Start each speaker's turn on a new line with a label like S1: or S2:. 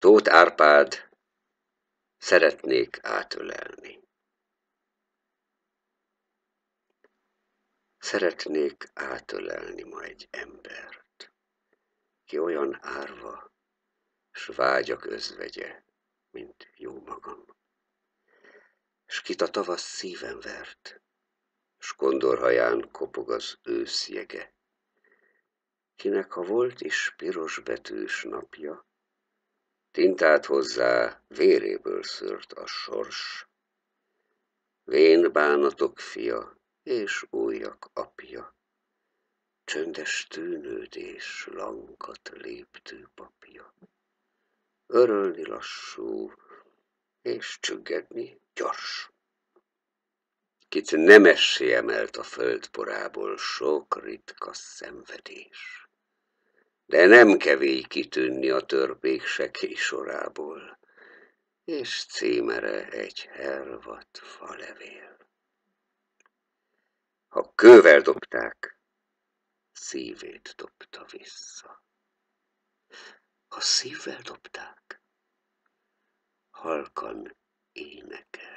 S1: Tóth Árpád, szeretnék átölelni. Szeretnék átölelni ma egy embert, ki olyan árva, s vágyak özvegye, mint jó magam. S kit a tavasz szíven vert, s kondorhaján kopog az ősz jege, kinek ha volt is piros betűs napja, tintát hozzá véréből szőrt a sors. Vén bánatok fia, és újak apja, csöndes tűnődés lankat léptő papja. Örölni lassú, és csüggedni gyors. Kit nemessé emelt a földporából sok ritka szenvedés, de nem kevély kitűnni a törpék sekély sorából, és címere egy hervadt falevél. Ha kővel dobták, szívét dobta vissza. Ha szívvel dobták, halkan énekel.